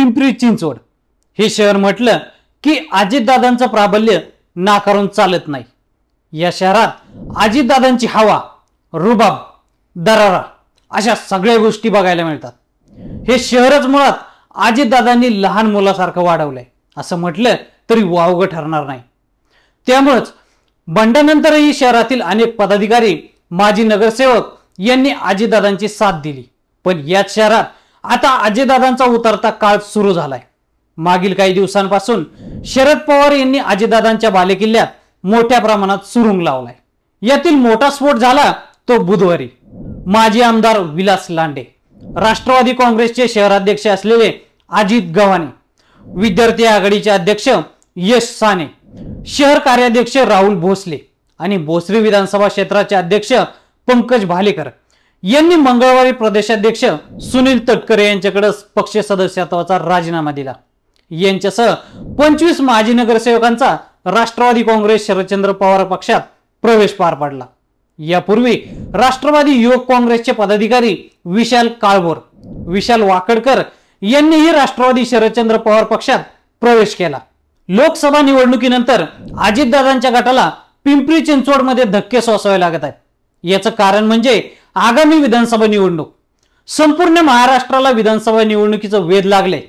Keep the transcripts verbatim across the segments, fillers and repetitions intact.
पिंपरी चिंचवड हे शहर म्हटलं की अजितदादांचं प्राबल्य नाकारून चालत नाही। या शहरात अजितदादांची हवा, रुबाब, दरारा अशा सगळ्या गोष्टी बघायला मिळतात। हे शहरच मुळात अजितदादांनी लहान मुलासारखं वाढवलंय असं म्हटलं तरी वावगं ठरणार नाही। त्यामुळेच बंडानंतरही शहरातील अनेक पदाधिकारी, माजी नगरसेवक यांनी अजितदादांची साथ दिली। पण याच शहरात आता अजितदादांचा उतरता काळ सुरू झालाय। मागील काही दिवसांपासून शरद पवार यांनी अजितदादांच्या बालेकिल्ल्यात मोठ्या प्रमाणात सुरुंग लावलाय। यातील मोठा स्फोट झाला तो बुधवारी माजी आमदार विलास लांडे, राष्ट्रवादी काँग्रेसचे शहराध्यक्ष असलेले अजित गव्हाणे, विद्यार्थी आघाडीचे अध्यक्ष यश साने, शहर कार्याध्यक्ष राहुल भोसले आणि भोसरी विधानसभा क्षेत्राचे अध्यक्ष पंकज भालेकर यांनी मंगळवारी प्रदेशाध्यक्ष सुनील तटकरे यांच्याकडे पक्ष सदस्यत्वाचा राजीनामा दिला। यांच्यासह पंचवीस माजी नगरसेवकांचा राष्ट्रवादी काँग्रेस शरदचंद्र पवार पक्षात प्रवेश पार पडला। यापूर्वी राष्ट्रवादी युवक काँग्रेसचे पदाधिकारी विशाल काळभोर, विशाल वाकडकर यांनीही राष्ट्रवादी शरदचंद्र पवार पक्षात प्रवेश केला। लोकसभा निवडणुकीनंतर अजितदादांच्या गटाला पिंपरी चिंचवड मध्ये धक्के सोसावे लागत आहेत। याचं कारण म्हणजे आगामी विधानसभा निवडणूक। संपूर्ण महाराष्ट्राला विधानसभा निवडणुकीचं वेध लागले।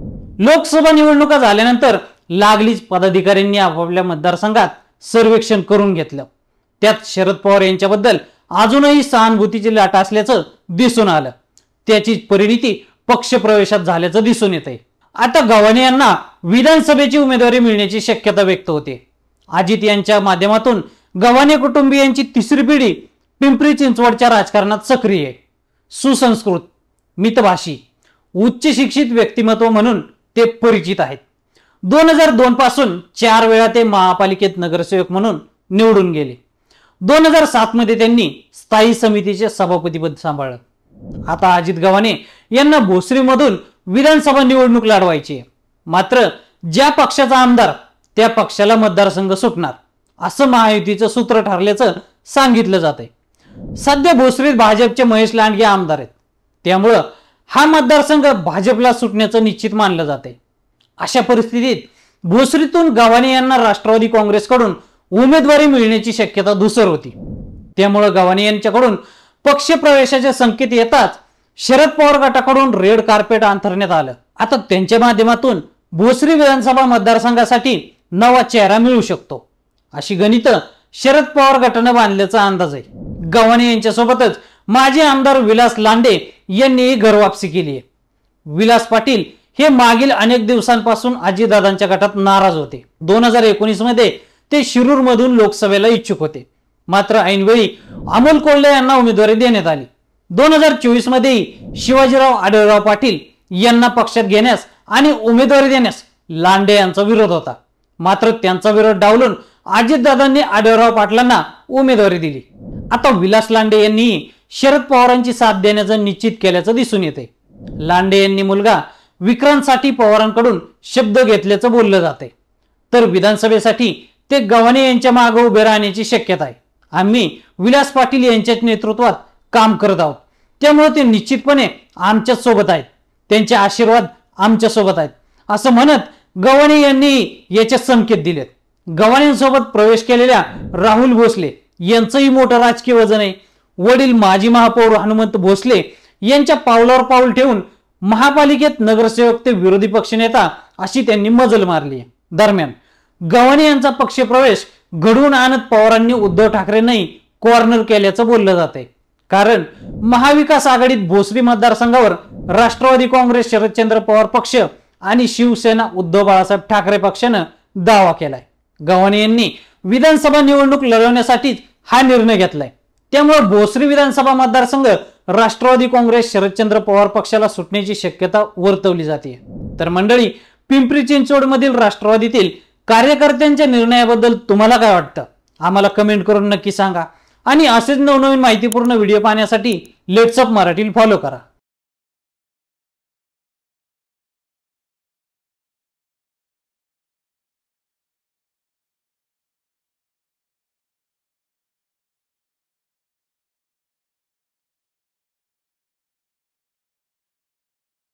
लोकसभा निवडणुका झाल्यानंतर लागलीच पदाधिकाऱ्यांनी आपापल्या मतदारसंघात सर्वेक्षण करून घेतलं। त्यात शरद पवार यांच्याबद्दल अजूनही सहानुभूतीची लाट असल्याचं दिसून आलं। त्याचीच परिणिती पक्ष प्रवेशात झाल्याचं दिसून येतंय। आता गव्हाणे यांना विधानसभेची उमेदवारी मिळण्याची शक्यता व्यक्त होते। अजित यांच्या माध्यमातून गव्हाणे कुटुंबीयांची तिसरी पिढी पिंपरी चिंचवडच्या राजकारणात सक्रिय आहे। सुसंस्कृत, मितभाषी, उच्च शिक्षित व्यक्तिमत्व म्हणून ते परिचित आहेत। दोन हजार दोन पासून चार वेळा ते महापालिकेत नगरसेवक म्हणून निवडून गेले। दोन हजार सात मध्ये त्यांनी स्थायी समितीचे सभापतीपद सांभाळलं। आता अजित गव्हाणे यांना भोसरीमधून विधानसभा निवडणूक लढवायची आहे। मात्र ज्या पक्षाचा आमदार त्या पक्षाला मतदारसंघ सुटणार असं महायुतीचं सूत्र ठरल्याचं सांगितलं जातंय। सध्या भोसरीत भाजपचे महेश लांडगे आमदार आहेत, त्यामुळं हा मतदारसंघ भाजपला सुटण्याचं निश्चित मानलं जाते। अशा परिस्थितीत भोसरीतून गव्हाणे यांना राष्ट्रवादी काँग्रेसकडून उमेदवारी मिळण्याची शक्यता धुसर होती। त्यामुळे गव्हाणे यांच्याकडून पक्ष प्रवेशाचे संकेत येताच शरद पवार गटाकडून रेड कार्पेट अंथरण्यात आलं। आता त्यांच्या माध्यमातून भोसरी विधानसभा मतदारसंघासाठी नवा चेहरा मिळू शकतो अशी गणितं शरद पवार गटाने बांधल्याचा अंदाज आहे। गव्हाणे यांच्यासोबतच माजी आमदार विलास लांडे यांनी घरवापसी केली आहे। विलास पाटील हे मागील अनेक दिवसांपासून अजितदादांच्या गटात नाराज होते। दोन हजार एकोणीस मध्ये ते शिरूर मधून लोकसभेला इच्छुक होते, मात्र ऐनवेळी अमोल कोल्हे यांना उमेदवारी देण्यात आली। दोन हजार चोवीस मध्ये शिवाजीराव आढळराव पाटील यांना पक्षात घेण्यास आणि उमेदवारी देण्यास लांडे यांचा विरोध होता, मात्र त्यांचा विरोध डावलून अजितदादांनी आढळराव पाटलांना उमेदवारी दिली। आता विलास लांडे यांनी शरद पवारांची साथ देण्याचं निश्चित केल्याचं दिसून येते। लांडे यांनी मुलगा विक्रांतसाठी पवारांकडून शब्द घेतल्याचं बोललं जाते, तर विधानसभेसाठी ते गव्हाणे यांच्या मागे उभे राहण्याची शक्यता आहे। आम्ही विलास पाटील यांच्या नेतृत्वात काम करत आहोत, त्यामुळे ते निश्चितपणे आमच्या सोबत आहेत, त्यांचे आशीर्वाद आमच्या सोबत आहेत असं म्हणत गव्हाणे यांनी याचे संकेत दिलेत। गव्हाणेंसोबत प्रवेश केलेल्या राहुल भोसले यांचंही मोठं राजकीय वजन आहे। वडील माजी महापौर हनुमंत भोसले यांच्या पावलावर पाऊल ठेवून महापालिकेत नगरसेवक ते विरोधी पक्षनेता अशी त्यांनी मजल मारली आहे। दरम्यान गव्हाणे यांचा पक्ष प्रवेश घडवून आणत पवारांनी उद्धव ठाकरेंनाही कॉर्नर केल्याचं बोललं जाते, कारण महाविकास आघाडीत भोसरी मतदारसंघावर राष्ट्रवादी काँग्रेस शरदचंद्र पवार पक्ष आणि शिवसेना उद्धव बाळासाहेब ठाकरे पक्षानं दावा केलाय। गव्हाणे यांनी विधानसभा निवडणूक लढवण्यासाठीच हा निर्णय घेतलाय, त्यामुळे भोसरी विधानसभा मतदारसंघ राष्ट्रवादी काँग्रेस शरदचंद्र पवार पक्षाला सुटण्याची शक्यता वर्तवली जाते। तर मंडळी, पिंपरी चिंचवड मधील राष्ट्रवादीतील कार्यकर्त्यांच्या निर्णयाबद्दल तुम्हाला काय वाटतं आम्हाला कमेंट करून नक्की सांगा, आणि असेच नवनवीन माहितीपूर्ण व्हिडिओ पाहण्यासाठी लेट्स अप मराठी फॉलो करा।